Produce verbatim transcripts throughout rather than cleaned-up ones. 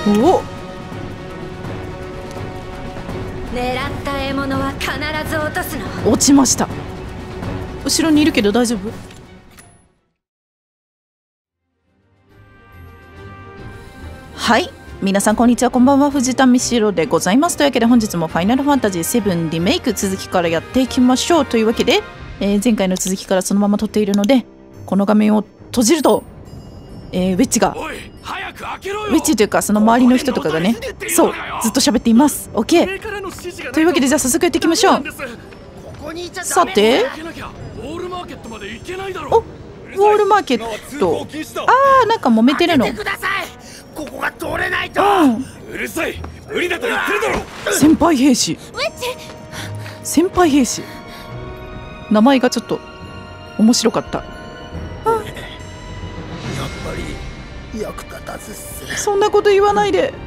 お、 狙った獲物は必ず落とすの。 落ちました。後ろにいるけど大丈夫？はい、皆さんこんにちは、こんばんは、藤田美代でございます。というわけで本日もファイナルファンタジーセブンリメイク続きからやっていきましょう。というわけで、えー、前回の続きからそのまま撮っているので、この画面を閉じると、えー、ウェッジがウェッジというかその周りの人とかがね、そうずっと喋っています。 OK というわけで、じゃあ早速やっていきましょう。さて、お、ウォールマーケット、あー、なんか揉めてるの。 ここが通れないと。うるさい、無理だと言ってるだろ。 先輩兵士、 ウェッジ、 先輩兵士、名前がちょっと面白かった。やっぱり役立たずっす。 そんなこと言わないで。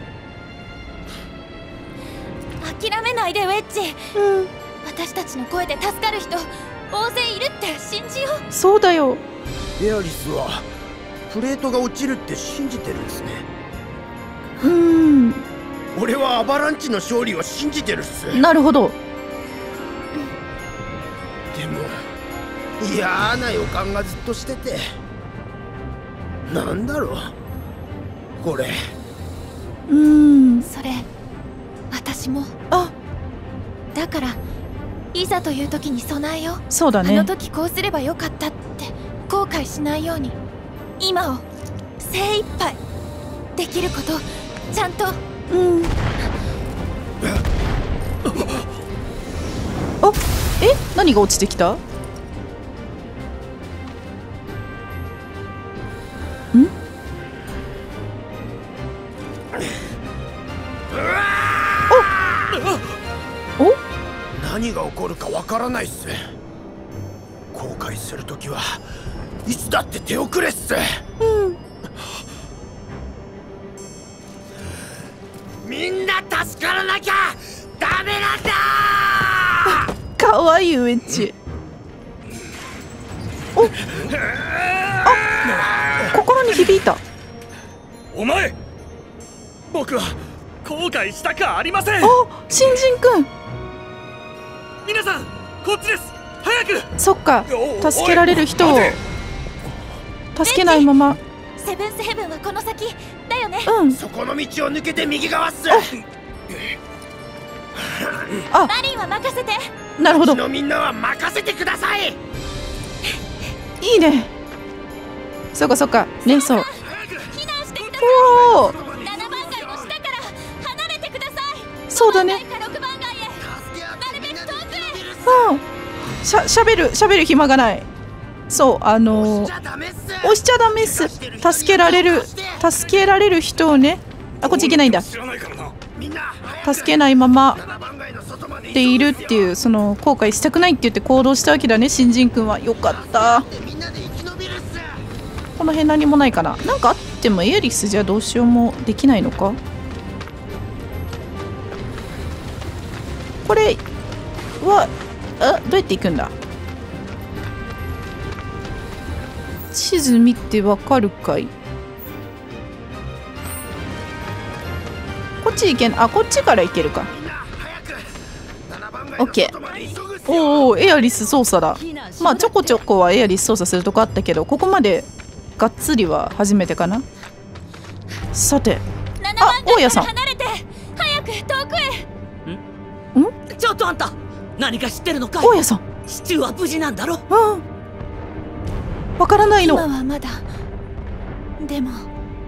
諦めないでウェッジ、 うん、 私たちの声で助かる人大勢いるって信じよう。 そうだよ。 エアリスはプレートが落ちるって信じてるんですね。 うん、 俺はアバランチの勝利を信じてるっす。 なるほど。 でも嫌な予感がずっとしてて、なんだろうこれ。 うーん、 それ私も。 あ、 だからいざという時に備えよう。 そうだね。 あの時こうすればよかったって後悔しないように、今を精一杯できることちゃんと。 うん。あ、え、何が落ちてきた？ん？お？お？ 何が起こるかわからないっす。後悔するときはいつだって手遅れっす。 うん。 みんな助からなきゃダメなんだ。 かわいいウェッジ。お、あ、心に響いた。 お前、僕は後悔したかありません。 あ、新人くん。 皆さんこっちです、早く。 そっか、助けられる人を助けないまま。 セブンスヘブンはこの先だよね。 うん。 そこの道を抜けて右側っす。 あ、 マリンは任せて。 なるほど。 うちのみんなは任せてください。 いいね。そっかそっかね、そう。 避難してください。 おお、 ななばん街の下から離れてください。 そうだね。 ろくばん街へなるべく遠くへ。 うん、しゃ、しゃべるしゃべる暇がない。そう、あのー、押しちゃダメっす。助けられる助けられる人をね。あ、こっち行けないんだ。助けないままでいるっていう、その後悔したくないって言って行動したわけだね、新人くんは。よかった。この辺何もないかな。なんかあってもエアリスじゃどうしようもできないのか。これはあ、どうやって行くんだ。地図見てわかるかい。こっち行けん。あ、こっちから行けるか。オッケー。おお、エアリス操作だ。まあちょこちょこはエアリス操作するとこあったけど、ここまでがっつりは初めてかな。さて、あ、大家さん。 離れて、早く遠くへ。 ん？ ちょっとあんた、何か知ってるのかい？ 大家さん。 シチューは無事なんだろ？ うん。わからないの。 今はまだ。でも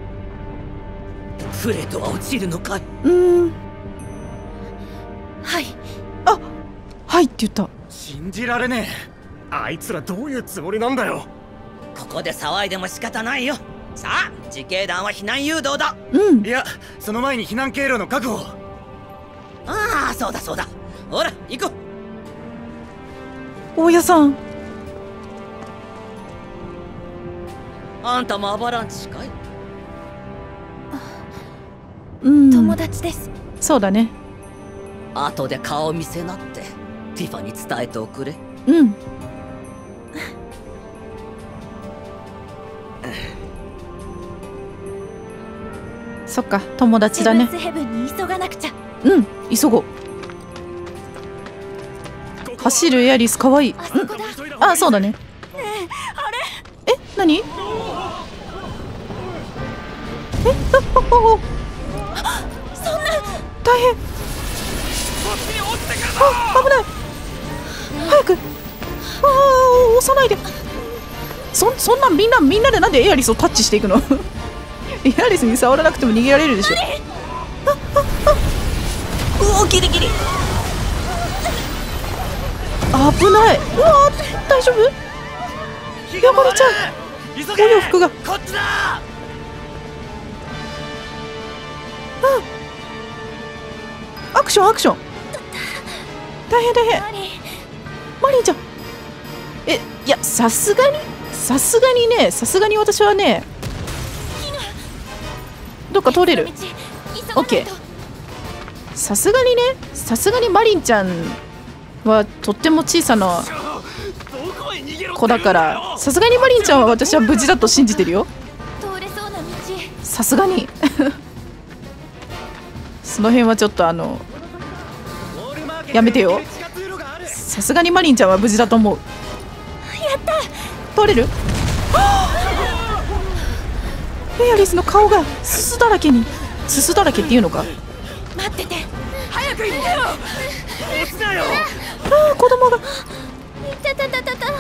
プレートは落ちるのかい？ うーん。 はい。 あ、はいって言った。 信じられねえ。あいつらどういうつもりなんだよ。 ここで騒いでも仕方ないよ。さあ、自警団は避難誘導だ。 うん。 いや、その前に避難経路の確保。 ああ、そうだそうだ。ほら、行こう。 大家さん。 あんたもアバランチかい？ うん。 友達です。 そうだね。 後で顔見せなってティファに伝えておくれ。 うん。 そっか、友達だね。 セブンスヘブンに急がなくちゃ。 うん、急ごう。走るエアリスかわいい。 あそこだ。 あ、そうだね。え、何？え、あ、 そんな。 大変。あ、危ない。早く。ああ、押さないで。そ、そんなみんなみんなでなんでエアリスをタッチしていくの？エアリスに触らなくても逃げられるでしょ。あ、あ、あ。うお、ギリギリ。危ない。うわ、大丈夫？ヤマリちゃん、お洋服が。 こっちだ。 アクションアクション。大変大変。マリンちゃん。え、いや、さすがにさすがにね、さすがに私はね、どっか通れる？オッケー。さすがにね、さすがにマリンちゃんはとっても小さな子だから、さすがにマリンちゃんは私は無事だと信じてるよ。 通れそうな道。 さすがにその辺はちょっとあのやめてよ。さすがにマリンちゃんは無事だと思う。 やった。 通れる？エアリスの顔がすすだらけに。すすだらけっていうのか。 待ってて。 早く行ってよ。落ちなよ。 ああ、子供が。 いたたたたた。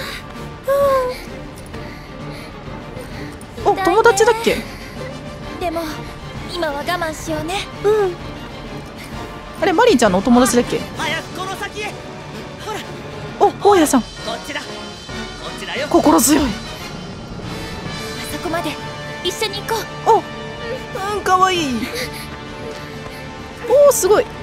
お、友達だっけ？ でも今は我慢しようね。 うん。あれ、マリンちゃんのお友達だっけ？ 早くこの先へ。ほら、 お、大家さん。 こっちだ。こっちだよ。 心強い。 あそこまで一緒に行こお、うん、かわいい。おー、すごい。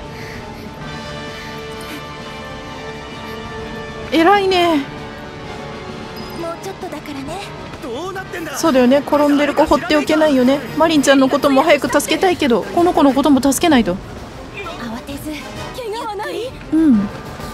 偉いね。 う。もうちょっとだからね。 どうなってんだ。 そうだよね、転んでる子放っておけないよね。マリンちゃんのことも早く助けたいけど、この子のことも助けないと。 慌てず。怪我はない？ うん。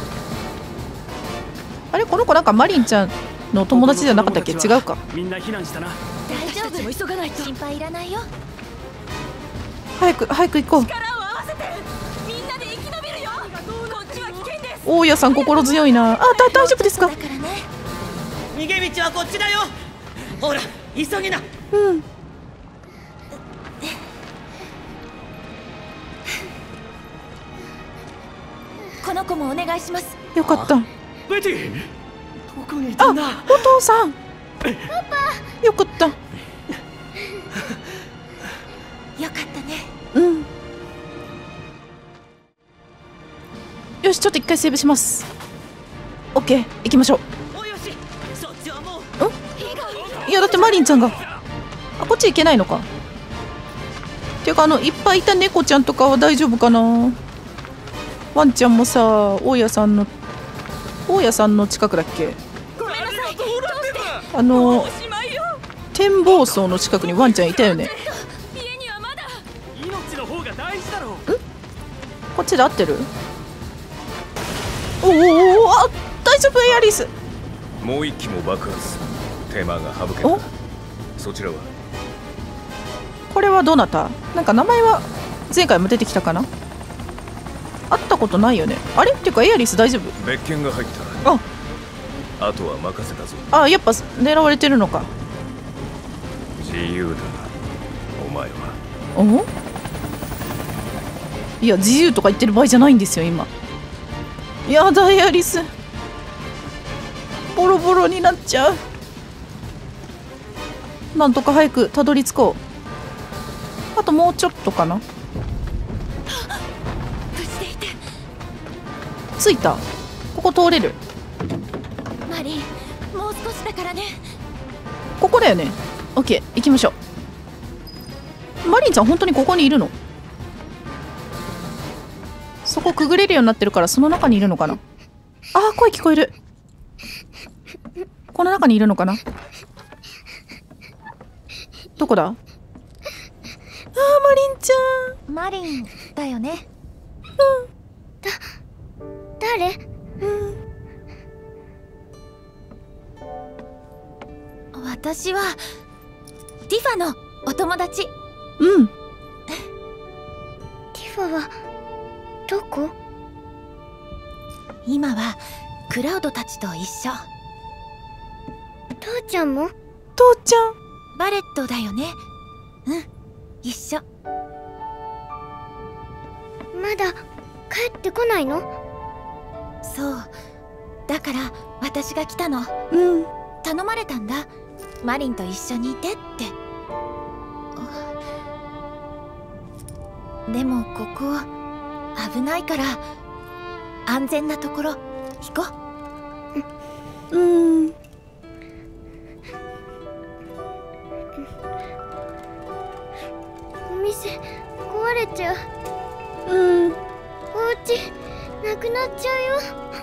あれ、この子なんかマリンちゃんの友達じゃなかったっけ？違うか。 みんな避難したな。 大丈夫。も急がないと。心配いらないよ。 早く早く行こう。 力を合わせて。みんなで生き延びるよ。こっちは危険です。 大家さん心強いな。あ、だ大丈夫ですか？ だからね。 逃げ道はこっちだよ。ほら、急ぎな。 うん。 この子もお願いします。 よかった。 ベティ、どこにいあ、 たんだ。 お父さん。パパ。よかった。 よかったね。 うん。よし、ちょっと一回セーブします。オッケー、行きましょう。 およし、そっちはもう。 いや、だってマリンちゃんが。あ、こっち行けないのか。ていうか、あのいっぱいいた猫ちゃんとかは大丈夫かな。ワンちゃんもさ、大家さんの大家さんの近くだっけ？ ごめんなさい。どうして？ あのおしまいよ。 展望層の近くにワンちゃんいたよね。 家にはまだ。 命の方が大事だろう。 こっちで合ってる？おおおお、あ、大丈夫エアリス。 もう一機も爆発。手間が省けた。 お、 そちらはこれはどなた？なんか名前は前回も出てきたかな。会ったことないよね。あれっていうかエアリス大丈夫？ 別件が入った。 ああとは任せたぞ。 あ、やっぱ狙われてるのか。 自由だお前は。 お、いや、自由とか言ってる場合じゃないんですよ今。やだエアリス、ボロボロになっちゃう。なんとか早くたどり着こう。あともうちょっとかな。 無事でいて。 着いた。ここ通れる。 マリン、もう少しだからね。 ここだよね。オッケー、行きましょう。マリンちゃん本当にここにいるの？そこくぐれるようになってるからその中にいるのかな。あー、声聞こえる。この中にいるのかな。どこだ？あー、マリンちゃん。 マリンだよね。 うん。 だ、誰？うん。私はティファのお友達。 うん。 ファはどこ？ 今はクラウドたちと一緒。 父ちゃんも？ 父ちゃん。 バレットだよね。うん、一緒。 まだ帰ってこないの？ そう、だから私が来たの。 うん。 頼まれたんだ、マリンと一緒にいてって。でもここ危ないから安全なところ行こう。うん。 お店壊れちゃう。 うん。 お家なくなっちゃうよ。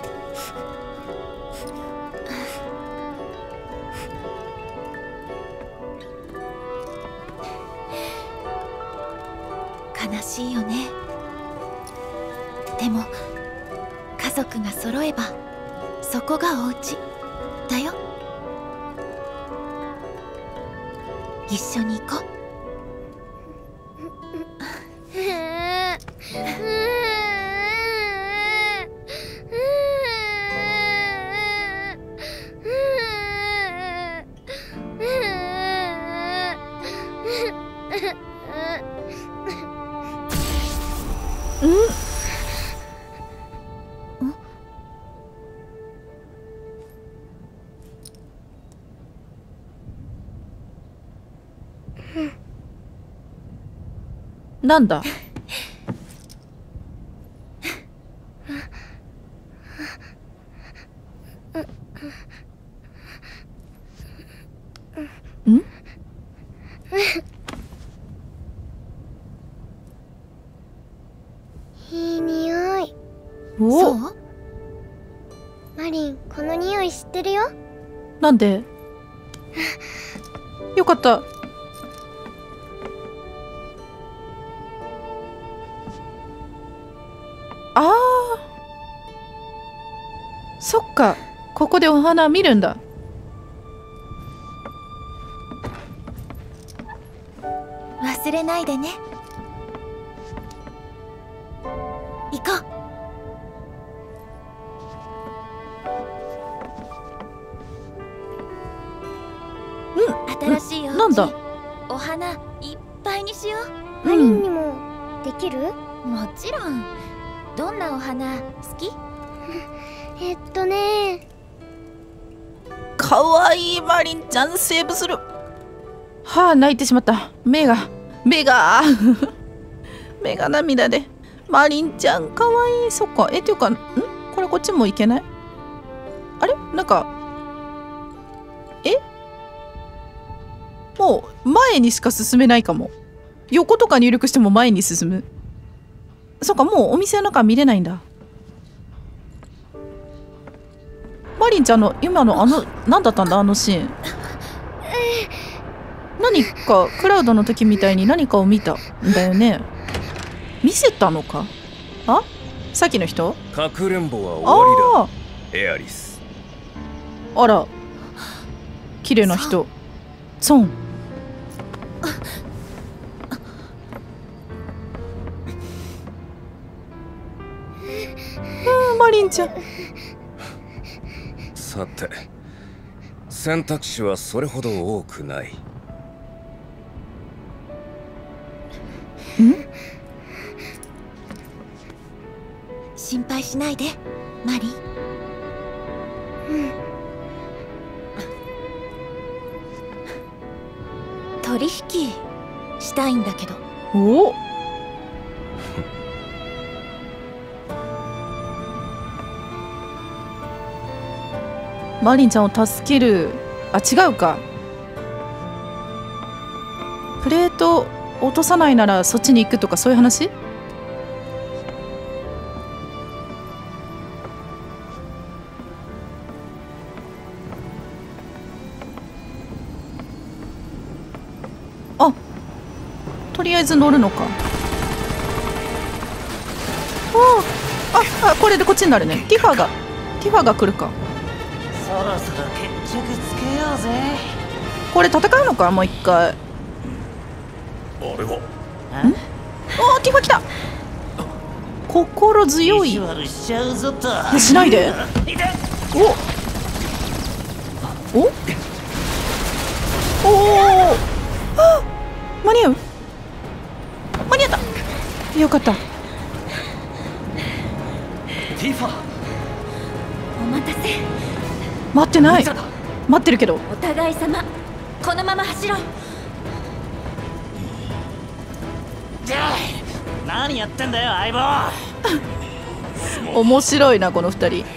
悲しいよね。でも家族が揃えばそこがお家だよ。一緒に行こう。 なんだ。ん？ いい匂い。 お。 そう？ マリン、この匂い知ってるよ。 なんで？よかった。ああ、そっか、ここでお花見るんだ。 忘れないでね。行こう。新しいお家、 なんだ。 お花いっぱいにしよう。 マリンにもできる？ もちろん。どんなお花好き？ えっとね。 かわいいマリンちゃん、セーブする。はあ、泣いてしまった。目が目が目が涙で。マリンちゃんかわいい。そっか。えっていうか、んこれこっちもいけない？あれなんかえもう前にしか進めないかも。横とか入力しても前に進む。そっか、もうお店の中見れないんだ。マリンちゃんの今のあの何だったんだ、あのシーン。何かクラウドの時みたいに何かを見たんだよね。見せたのか。あ、さっきの人。 かくれんぼは終わりだ、エアリス。 あら、綺麗な人。ソン。あ、マリンちゃん。 さて、選択肢はそれほど多くない。 ん？ 心配しないで、マリン。 うん。 取引したいんだけど。 おお。マリンちゃんを助ける。あ、違うか。プレート落とさないならそっちに行くとか、そういう話？あ、とりあえず乗るのか。ああ、あ、これでこっちになるね。ティファがティファが来るか。 そろそろ決着つけようぜ。 これ戦うのか、もう一回。 あれは。 おお、ティファ来た。 心強い。 意地悪しちゃうぞと。 しないで。おおおお、あ、間に合う、間に合った。よかった。 ティファ、 お待たせ。 待ってない。待ってるけど。 お互い様、このまま走ろう。 何やってんだよ相棒。 面白いなこの二人。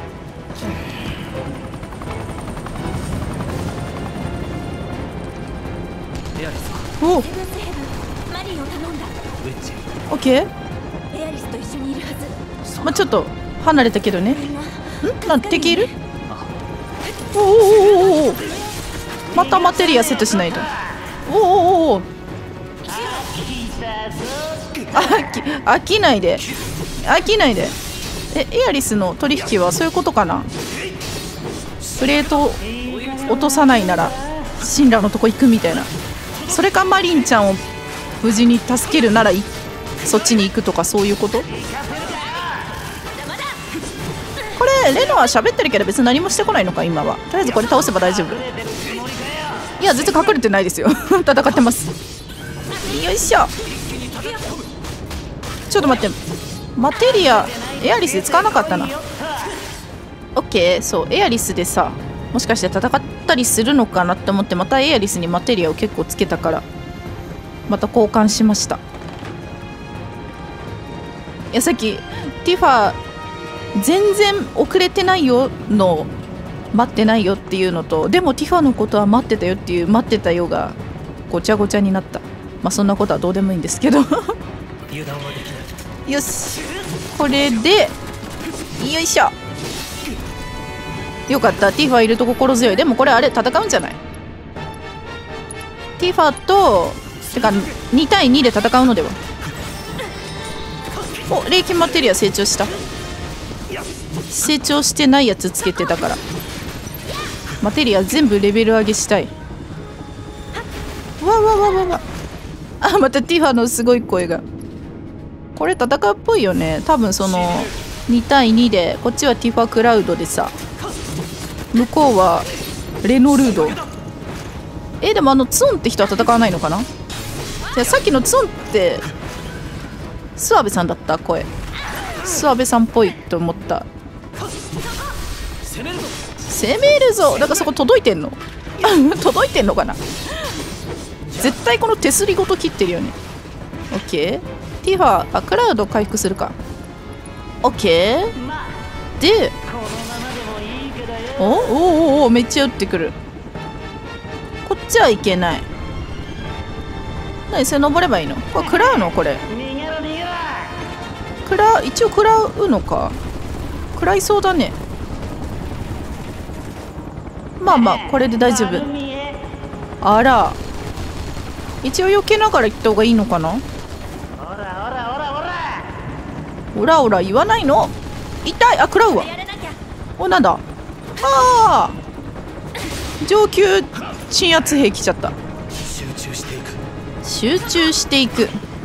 お、 セブンスヘブン、マリンを頼んだ。 オッケー。 エアリスと一緒にいるはず。 まあちょっと離れたけどね。 みんな、 ん、なん敵いる？おおおおお、またマテリアセットしないと。おおおお、飽き飽きないで、飽きないで。え、エアリスの取引はそういうことかな。プレートを落とさないならシンラのとこ行くみたいな。それかマリンちゃんを無事に助けるならいそっちに行くとか、そういうこと。これレノは喋ってるけど別に何もしてこないのか今は。とりあえずこれ倒せば大丈夫。いや絶対隠れてないですよ戦ってます。よいしょ。ちょっと待って、マテリアエアリスで使わなかったな。オッケー。そう、エアリスでさ、もしかして戦ったりするのかなって思って、またエアリスにマテリアを結構つけたからまた交換しました。いやさっきティファ全然遅れてないよの待ってないよっていうのと、でもティファのことは待ってたよっていう待ってたよがごちゃごちゃになった。まあそんなことはどうでもいいんですけど油断はできない。 よし、これでよいしょ。よかった、ティファいると心強い。でもこれあれ戦うんじゃない？ティファとてかにたいにで戦うのでは。お、霊気マテリア成長した。成長してないやつつけてたからマテリア全部レベル上げしたい。わわわわわ。あ、またティファのすごい声が。これ戦うっぽいよね。多分そのにたいにでこっちはティファクラウドでさ、向こうはレノルード。え、でもあのツンって人は戦わないのかな。じゃあさっきのツンって諏訪部さんだった。声諏訪部さんっぽいと思った。攻めるぞ。だからそこ届いてんの届いてんのかな。絶対この手すりごと切ってるよね。オッケー。ティファ、あ、クラウド回復するか。オッケー。で、おおおお、めっちゃ撃ってくる。こっちはいけない。何それ登ればいいの？これ食らうの？これ食らう、一応食らうのか。食らいそうだね。まあまあこれで大丈夫。あら、一応避けながら行った方がいいのかな。オラオラ言わないの。痛い。あ、食らうわ。お、なんだ。ああ、上級鎮圧兵来ちゃった。 集中していく。 集中していく。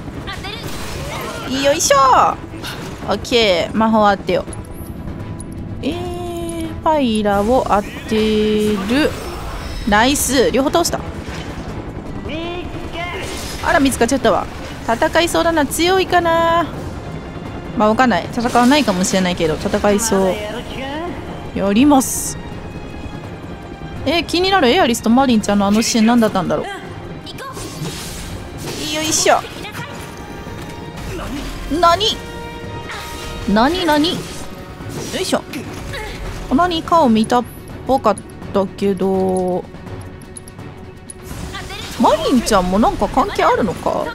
よいしょ。オッケー。魔法当てよう。えー、パイラを当てる。ナイス。両方倒した。あら、見つかっちゃったわ。戦いそうだな。強いかな。まあわかんない。戦わないかもしれないけど戦いそう。やります。えー、気になる。エアリスとマリンちゃんのあのシーン何だったんだろう。よいしょ。なになになに。よいしょ。何かを見たっぽかったけど、マリンちゃんもなんか関係あるのか。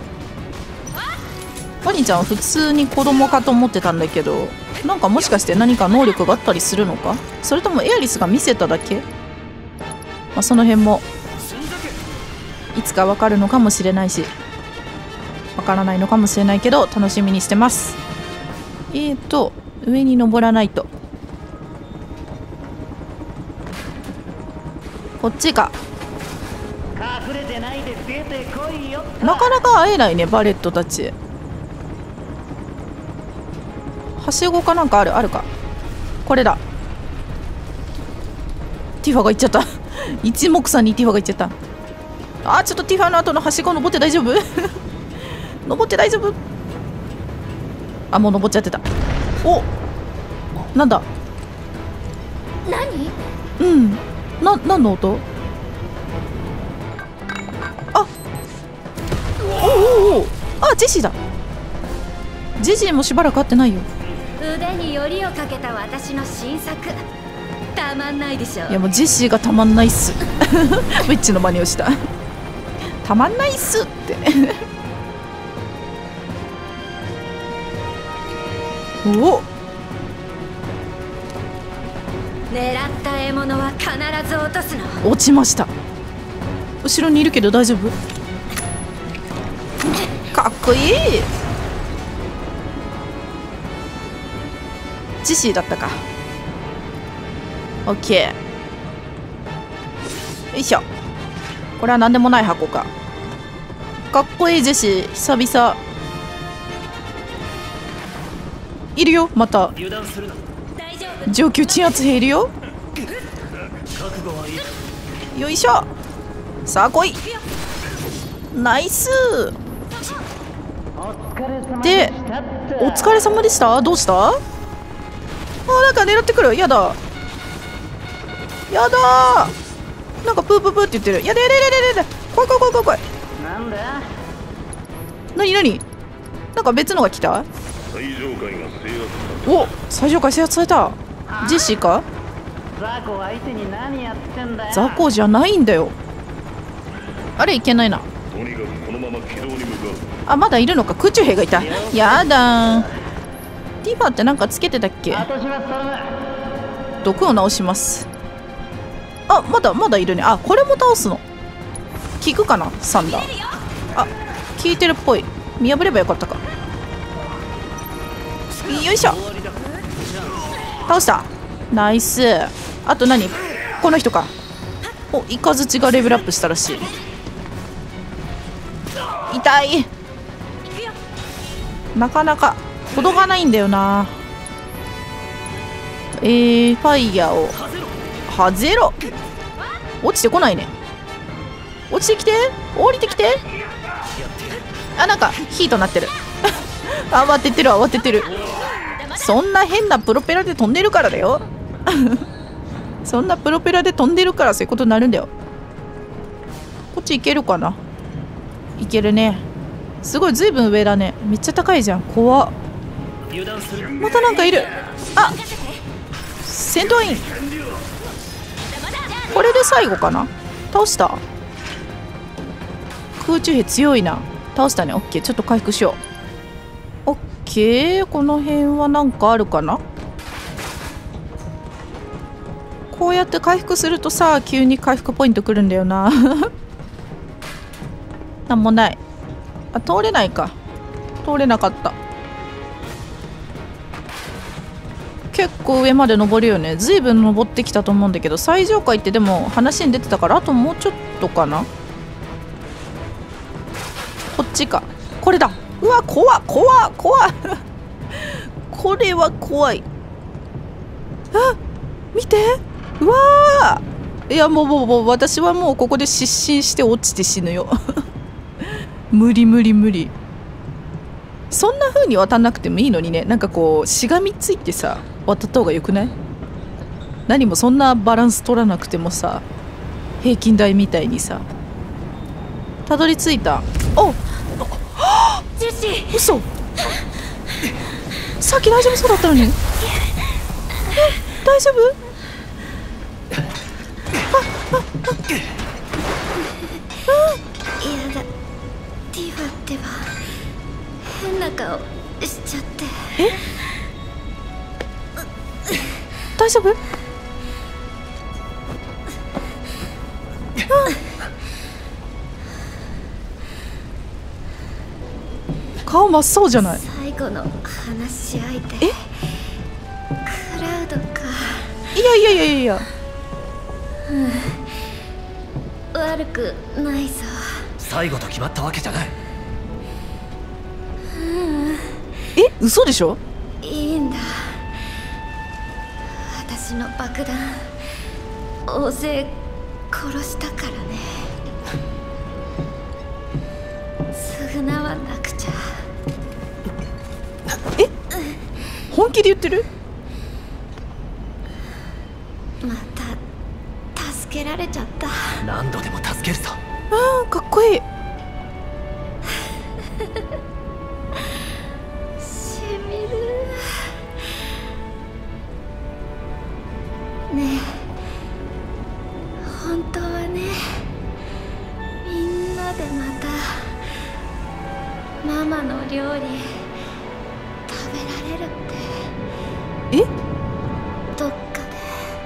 マリンちゃんは普通に子供かと思ってたんだけど、なんかもしかして何か能力があったりするのか、それともエアリスが見せただけ。まあ、その辺もいつかわかるのかもしれないしわからないのかもしれないけど楽しみにしてます。えーと上に登らないと。こっちか。なかなか会えないねバレットたち。 はしごかなんかあるあるか。これだ。ティファが行っちゃった一目散にティファが行っちゃった。あー、ちょっとティファの後のはしご登って大丈夫登って大丈夫。あ、もう登っちゃってた。お、なんだ。 何？ うん、な、何の音。あ、おおおお、あ、ジェシーだ。ジェシーもしばらく会ってないよ。 腕によりをかけた私の新作、たまんないでしょ。 いやもうジェシーがたまんないっすウィッチの真似をしたたまんないっすってお、 狙った獲物は必ず落とすの。 落ちました。後ろにいるけど大丈夫。かっこいい。ジェシーだったか。オッケー。よいしょ。これは何でもない箱か。かっこいいジェシー、久々。いるよ、また。上級鎮圧兵いるよ。よいしょ。さあ来い。ナイス。で、お疲れ様でした。どうした。あ、なんか狙ってくる。やだやだー。なんかプープープーって言ってる。やだやだやだやだ。怖い怖い怖い怖い。 なんだ。 なになに。なんか別のが来た。お、最上階制圧された。ジェシーか。 ザコ相手に何やってんだよ。 ザコじゃないんだよ。あれいけないな。あ、まだいるのか。空中兵がいた。やだー。ティファってなんかつけてたっけ。毒を直します。あ、まだまだいるね。あ、これも倒すの効くかな。サンダー。あ、効いてるっぽい。見破ればよかったか。よいしょ。倒した。ナイス。あと何。この人か。お、イカズチがレベルアップしたらしい。痛い。なかなか程がないんだよな。えー、ファイヤーをはゼロ。落ちてこないね。落ちてきて。降りてきて。あ、なんかヒートなってる慌ててる慌ててる。そんな変なプロペラで飛んでるからだよそんなプロペラで飛んでるからそういうことになるんだよ。こっち行けるかな。行けるね。すごい、ずいぶん上だね。めっちゃ高いじゃん。怖っ。またなんかいる。あ、戦闘員。これで最後かな。倒した。空中兵強いな。倒したね。オッケー。ちょっと回復しよう。オッケー。この辺はなんかあるかな。こうやって回復するとさ、急に回復ポイントくるんだよななんもない。あ、通れないか。通れなかった。結構上まで登るよね。ずいぶん登ってきたと思うんだけど、最上階ってでも話に出てたからあともうちょっとかな。こっちか。これだ。うわ、怖っ怖っ怖っこれは怖い。あ、見て。うわー。いやもうもうもう私はもうここで失神して落ちて死ぬよ無理無理無理。そんな風に渡んなくてもいいのにね。なんかこうしがみついてさ渡った方がよくない。何もそんなバランス取らなくてもさ、平均台みたいにさ。たどり着いた。おっ、 ジェシー。 嘘。さっき大丈夫そうだったのに。え、大丈夫。 やだ、ティファってば変な顔しちゃって。 え、大丈夫。顔真っ青じゃない。 最後の話し相手。 え、 クラウドか。 いやいやいやいやいや、 うん、悪くないぞ。 最後と決まったわけじゃない。 え、嘘でしょ。 いいんだ。私の爆弾大勢殺したからね。償わなくちゃ。 え、本気で言ってる？ また助けられちゃった。 何度でも助けるぞ。 あーかっこいい。 しみる。ねえ、本当はね、みんなでまたママの料理食べられるって。 え？ どっかで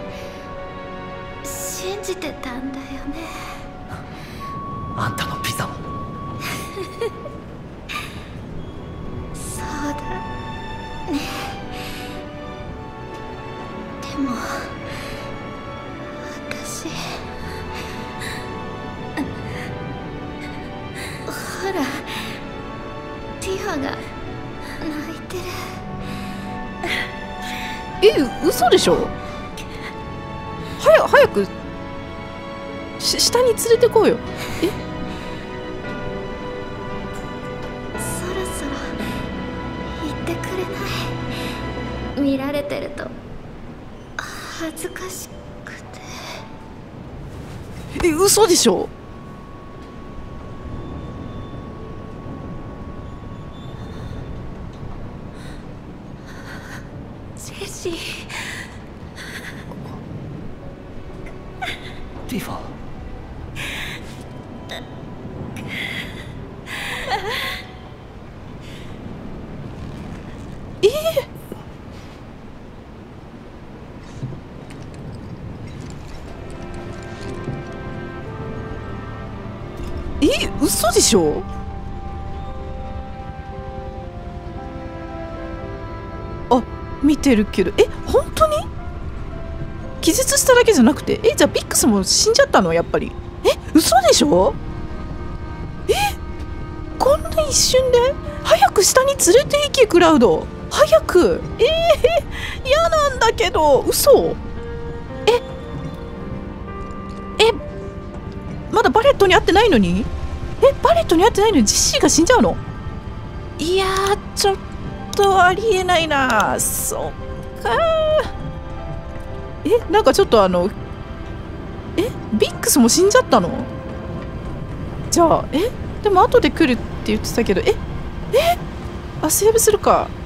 信じてたんだよね。 あんたのピザも。 そうだね。でも私、ほらティファが泣いてる。 え、嘘でしょ？早早くし下に連れてこうよ。え？ そろそろ言ってくれない？見られてると恥ずかしくて。 え、嘘でしょ？ ジェシー。 ティファ。 えー、え、嘘でしょ？あ、見てるけど、え、本当に？気絶しただけじゃなくて、え、じゃあビックスも死んじゃったの？やっぱり。え、嘘でしょ？え、こんな一瞬で？早く下に連れて行け、クラウド。早く。えー、嫌なんだけど。嘘。ええ、まだバレットに会ってないのに？え、バレットに会ってないのにジェシーが死んじゃうの？いやー、ちょっとありえないな。そっかー。え、なんかちょっとあのえ、ビックスも死んじゃったの？じゃあ、え、でも後で来るって言ってたけど、ええ、あ、セーブするか。